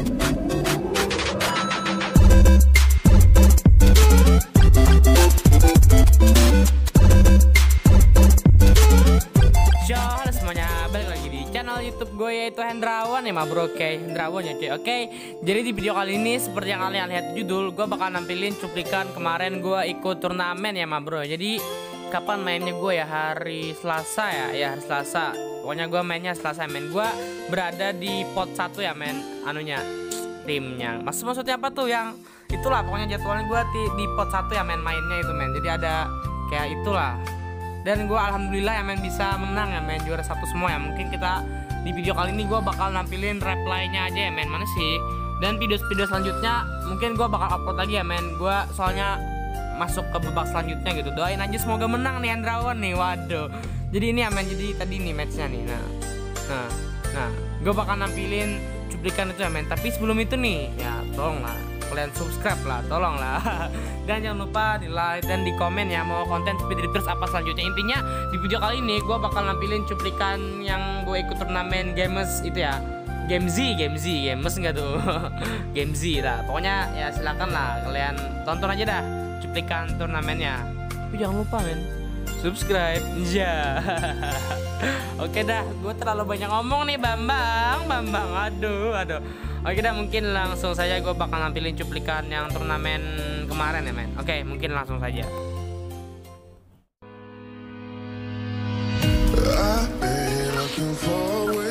Halo semuanya, balik lagi di channel YouTube gue yaitu Hendrawan ya bro. Oke, Hendrawan ya cuy. Oke, jadi di video kali ini seperti yang kalian lihat judul, gue bakal nampilin cuplikan kemarin gue ikut turnamen ya bro. Jadi kapan mainnya gue ya, hari Selasa ya hari Selasa. Pokoknya gue mainnya Selasa, gue berada di pot 1 ya anunya timnya. Maksudnya apa tuh, yang itulah pokoknya jadwalnya gue di pot 1 ya mainnya itu Jadi ada kayak itulah. Dan gue alhamdulillah ya bisa menang ya juara 1 semua ya. Mungkin kita di video kali ini gue bakal nampilin reply-nya aja ya mana sih. Dan video-video selanjutnya mungkin gue bakal upload lagi ya gue soalnya masuk ke babak selanjutnya gitu. Doain aja semoga menang nih Hendrawan nih. Waduh. Jadi ini ya jadi tadi nih matchnya nih. Nah gue bakal nampilin cuplikan itu ya tapi sebelum itu nih ya tolonglah kalian subscribe lah, tolong lah. Dan jangan lupa di like dan di komen ya mau konten seperti terus apa selanjutnya. Intinya di video kali ini gue bakal nampilin cuplikan yang gue ikut turnamen Games itu ya. Games enggak tuh. Games lah. Pokoknya ya silakan lah kalian tonton aja dah cuplikan turnamennya. Tapi jangan lupa subscribe ya. Oke dah, gue terlalu banyak ngomong nih Bambang. Aduh. Oke dah, mungkin langsung saja gue bakal nampilin cuplikan yang turnamen kemarin ya Oke, mungkin langsung saja. I've been looking forward